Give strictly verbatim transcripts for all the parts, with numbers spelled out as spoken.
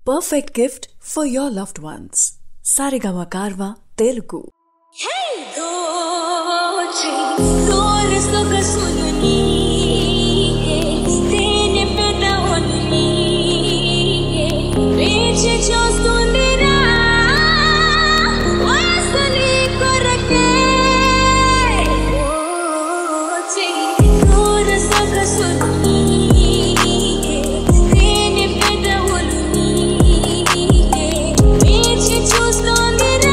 perfect gift for your loved ones. Saregama Telugu. Hey Docheay, dores toka sunni, tene peda onni, reche chostundira, wasali korake. Docheay, dores toka sunni, tene peda onni, reche chostundira.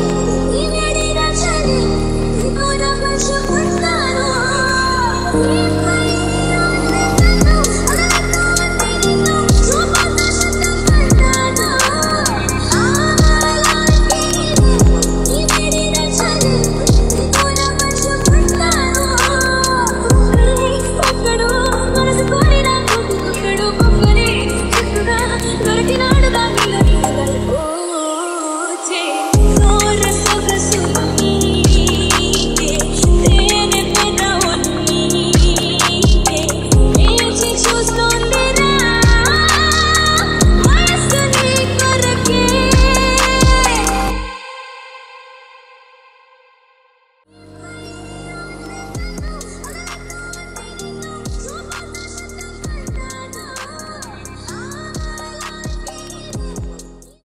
Yeah.